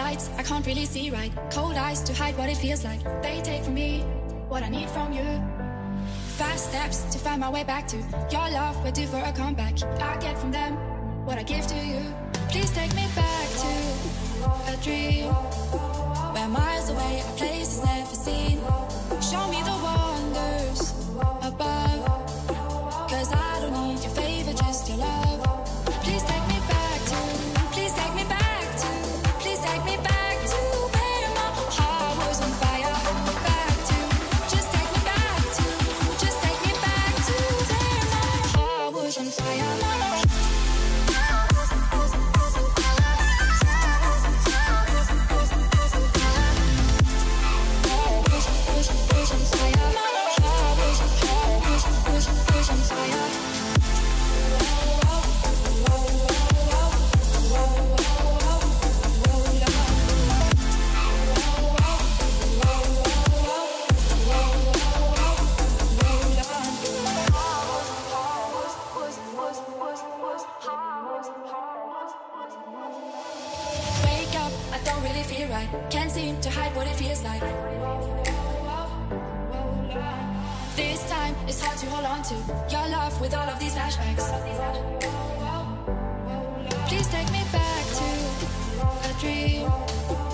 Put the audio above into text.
lights, I can't really see right. Cold eyes to hide what it feels like. They take from me what I need from you. Fast steps to find my way back to your love, we're due for a comeback. I get from them what I give to you. Please take me back to a dream where miles away, a place is never seen. Show me the wonders above, 'cause I don't need your favor, just your love. Please take me back to, please take me back to, please take me back to where my heart was on fire. Back to, just take me back to, just take me back to where my heart was on fire. I don't really feel right. Can't seem to hide what it feels like. This time it's hard to hold on to your love with all of these flashbacks. Please take me back to a dream